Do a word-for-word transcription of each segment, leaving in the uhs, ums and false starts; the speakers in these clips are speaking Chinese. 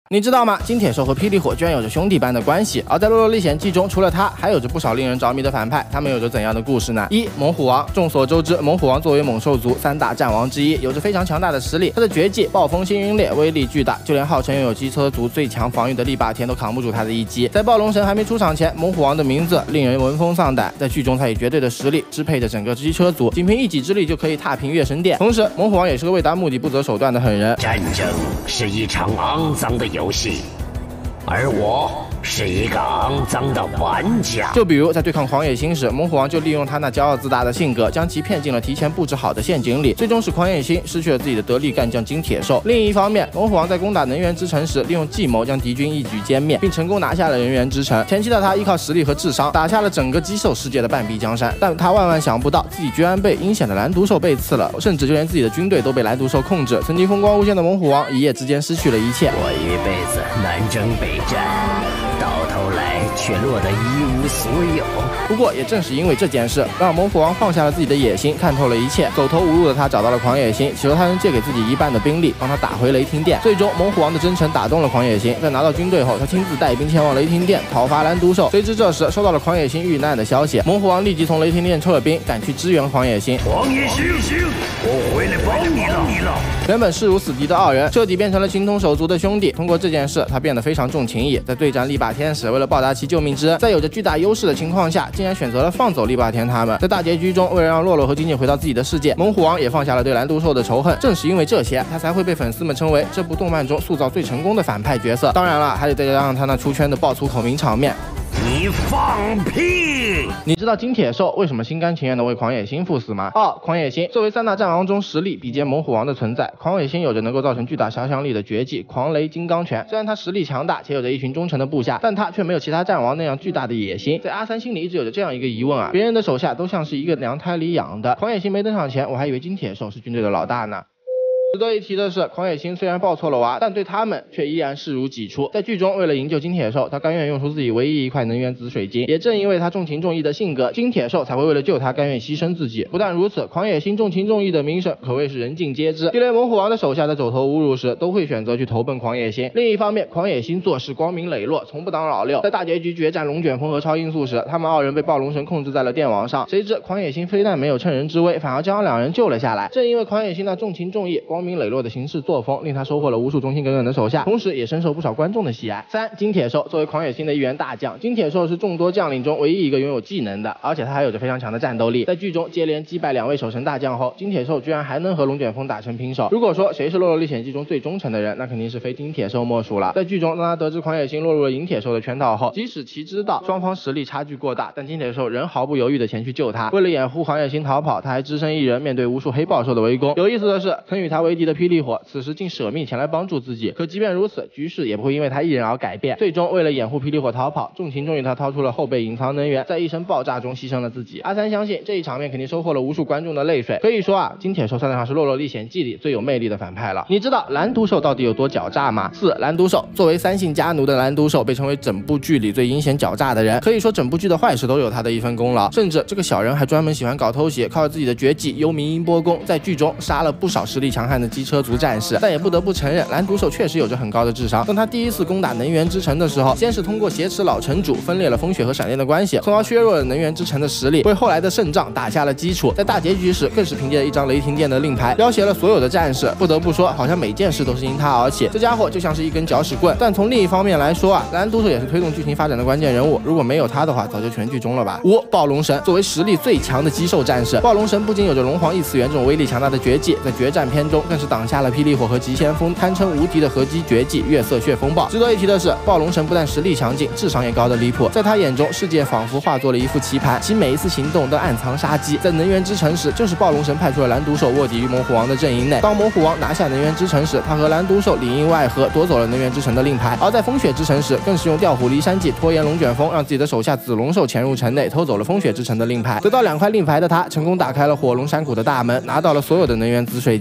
你知道吗？金铁兽和霹雳火居然有着兄弟般的关系，而在《洛洛历险记》中，除了他，还有着不少令人着迷的反派，他们有着怎样的故事呢？一、猛虎王。众所周知，猛虎王作为猛兽族三大战王之一，有着非常强大的实力。他的绝技暴风星云裂威力巨大，就连号称拥有机车族最强防御的力霸天都扛不住他的一击。在暴龙神还没出场前，猛虎王的名字令人闻风丧胆。在剧中，他以绝对的实力支配着整个机车族，仅凭一己之力就可以踏平月神殿。同时，猛虎王也是个为达目的不择手段的狠人。 战争是一场肮脏的游戏。 而我是一个肮脏的玩家。 就比如在对抗狂野星时，猛虎王就利用他那骄傲自大的性格，将其骗进了提前布置好的陷阱里，最终使狂野星失去了自己的得力干将金铁兽。另一方面，猛虎王在攻打能源之城时，利用计谋将敌军一举歼灭，并成功拿下了能源之城。前期的他依靠实力和智商打下了整个激兽世界的半壁江山，但他万万想不到自己居然被阴险的蓝毒兽背刺了，甚至就连自己的军队都被蓝毒兽控制。曾经风光无限的猛虎王，一夜之间失去了一切。 我一辈子南征北战，到头来却落得一无所有。 不过也正是因为这件事，让猛虎王放下了自己的野心，看透了一切。走投无路的他找到了狂野星，祈求他能借给自己一半的兵力，帮他打回雷霆殿。最终，猛虎王的真诚打动了狂野星，在拿到军队后，他亲自带兵前往雷霆殿讨伐蓝毒兽。谁知这时收到了狂野星遇难的消息，猛虎王立即从雷霆殿撤兵，赶去支援狂野星。 狂野星，我回来帮你了，你了。 原本势如死敌的二人，彻底变成了情同手足的兄弟。通过这件事，他变得非常重情义。在对战力霸天时，为了报答其救命之恩，在有着巨大优势的情况下，竟然选择了放走力霸天他们。在大结局中，为了让洛洛和金金回到自己的世界，猛虎王也放下了对蓝毒兽的仇恨。正是因为这些，他才会被粉丝们称为这部动漫中塑造最成功的反派角色。当然了，还得再加上他那出圈的爆粗口名场面。 你放屁！ 你知道金铁兽为什么心甘情愿的为狂野星赴死吗？二、狂野星作为三大战王中实力比肩猛虎王的存在，狂野星有着能够造成巨大杀伤力的绝技狂雷金刚拳。虽然他实力强大且有着一群忠诚的部下，但他却没有其他战王那样巨大的野心。在阿三心里一直有着这样一个疑问啊，别人的手下都像是一个娘胎里养的，狂野星没登场前，我还以为金铁兽是军队的老大呢。 值得一提的是，狂野星虽然抱错了娃，但对他们却依然视如己出。在剧中，为了营救金铁兽，他甘愿用出自己唯一一块能源紫水晶。也正因为他重情重义的性格，金铁兽才会为了救他甘愿牺牲自己。不但如此，狂野星重情重义的名声可谓是人尽皆知。就连猛虎王的手下在走投无路时，都会选择去投奔狂野星。另一方面，狂野星做事光明磊落，从不当老六。在大结局决战龙卷风和超音速时，他们二人被暴龙神控制在了电网上。谁知狂野星非但没有趁人之危，反而将两人救了下来。正因为狂野星那重情重义、光明磊落的行事 作风令他收获了无数忠心耿耿的手下，同时也深受不少观众的喜爱。三、金铁兽作为狂野星的一员大将，金铁兽是众多将领中唯一一个拥有技能的，而且他还有着非常强的战斗力。在剧中接连击败两位守神大将后，金铁兽居然还能和龙卷风打成平手。如果说谁是《洛洛历险记》中最忠诚的人，那肯定是非金铁兽莫属了。在剧中，当他得知狂野星落入了银铁兽的圈套后，即使其知道双方实力差距过大，但金铁兽仍毫不犹豫的前去救他。为了掩护狂野星逃跑，他还只身一人面对无数黑豹兽的围攻。有意思的是，曾与他为敌的霹雳火 此时竟舍命前来帮助自己，可即便如此，局势也不会因为他一人而改变。最终，为了掩护霹雳火逃跑，重情重义他掏出了后备隐藏能源，在一声爆炸中牺牲了自己。阿三相信这一场面肯定收获了无数观众的泪水。可以说啊，金铁兽算得上是《洛洛历险记》里最有魅力的反派了。你知道蓝毒兽到底有多狡诈吗？四、蓝毒兽作为三姓家奴的蓝毒兽，被称为整部剧里最阴险狡诈的人，可以说整部剧的坏事都有他的一份功劳。甚至这个小人还专门喜欢搞偷袭，靠着自己的绝技幽冥音波功，在剧中杀了不少实力强悍的机车族战士。但也不得不承认，蓝毒兽确实有着很高的智商。当他第一次攻打能源之城的时候，先是通过挟持老城主分裂了风雪和闪电的关系，从而削弱了能源之城的实力，为后来的胜仗打下了基础。在大结局时，更是凭借一张雷霆殿的令牌，要挟了所有的战士。不得不说，好像每件事都是因他而起。这家伙就像是一根搅屎棍。但从另一方面来说啊，蓝毒兽也是推动剧情发展的关键人物。如果没有他的话，早就全剧终了吧。五、暴龙神作为实力最强的激兽战士，暴龙神不仅有着龙皇异次元这种威力强大的绝技，在决战篇中更是挡下了霹雳火和急先锋堪称无敌的合击绝技月色血风暴。值得一提的是，暴龙神不但实力强劲，智商也高得离谱。在他眼中，世界仿佛化作了一副棋盘，其每一次行动都暗藏杀机。在能源之城时，就是暴龙神派出了蓝毒兽卧底于猛虎王的阵营内。当猛虎王拿下能源之城时，他和蓝毒兽里应外合，夺走了能源之城的令牌。而在风雪之城时，更是用调虎离山计拖延龙卷风，让自己的手下紫龙兽潜入城内，偷走了风雪之城的令牌。得到两块令牌的他，成功打开了火龙山谷的大门，拿到了所有的能源紫水晶。反观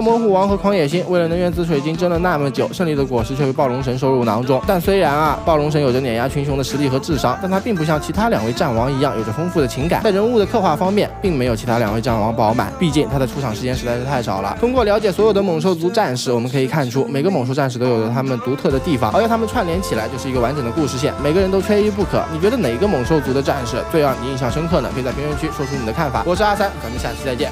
猛虎王和狂野星为了能源紫水晶争了那么久，胜利的果实却被暴龙神收入囊中。但虽然啊，暴龙神有着碾压群雄的实力和智商，但他并不像其他两位战王一样有着丰富的情感，在人物的刻画方面，并没有其他两位战王饱满。毕竟他的出场时间实在是太少了。通过了解所有的猛兽族战士，我们可以看出每个猛兽战士都有着他们独特的地方，而要他们串联起来就是一个完整的故事线，每个人都缺一不可。你觉得哪个猛兽族的战士最让你印象深刻呢？可以在评论区说出你的看法。我是阿三，咱们下期再见。